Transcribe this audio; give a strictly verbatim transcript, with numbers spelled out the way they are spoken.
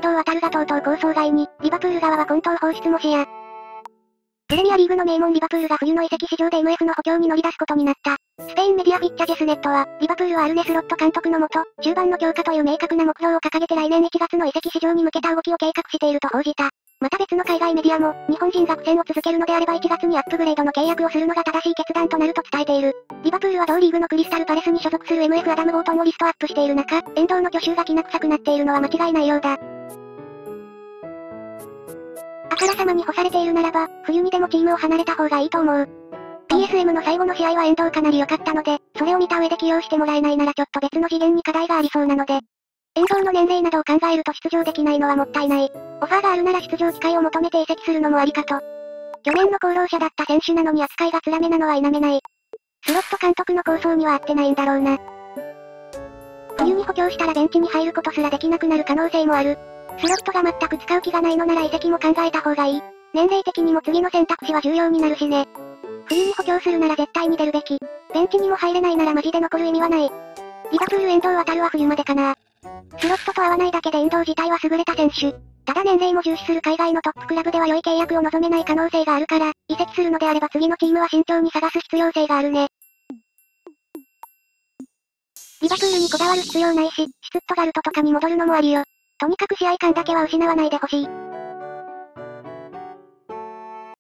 藤航がとうとう構想外に、リバプール側は混沌放出も視野。プレミアリーグの名門リバプールが冬の移籍市場で エムエフ の補強に乗り出すことになった。スペインメディアフィッチャジェスネットは、リバプールはアルネスロット監督のもと、中盤の強化という明確な目標を掲げて来年いちがつの移籍市場に向けた動きを計画していると報じた。また別の海外メディアも、日本人が苦戦を続けるのであればいちがつにアップグレードの契約をするのが正しい決断となると伝えている。リバプールは同リーグのクリスタルパレスに所属する エムエフ アダム・ゴートンをリストアップしている中、遠藤の去就がきな臭くなっているのは間違いないようだ。あからさまに干されているならば、冬にでもチームを離れた方がいいと思う。ピーエスエム の最後の試合は遠藤かなり良かったので、それを見た上で起用してもらえないならちょっと別の次元に課題がありそうなので。遠藤の年齢などを考えると出場できないのはもったいない。オファーがあるなら出場機会を求めて移籍するのもありかと。去年の功労者だった選手なのに扱いが辛めなのは否めない。スロット監督の構想には合ってないんだろうな。冬に補強したらベンチに入ることすらできなくなる可能性もある。スロットが全く使う気がないのなら移籍も考えた方がいい。年齢的にも次の選択肢は重要になるしね。冬に補強するなら絶対に出るべき。ベンチにも入れないならマジで残る意味はない。リバプール遠藤航は冬までかな。スロットと合わないだけで遠藤自体は優れた選手。ただ年齢も重視する海外のトップクラブでは良い契約を望めない可能性があるから、移籍するのであれば次のチームは慎重に探す必要性があるね。リバプールにこだわる必要ないし、シュツットガルトとかに戻るのもありよ。とにかく試合感だけは失わないでほしい。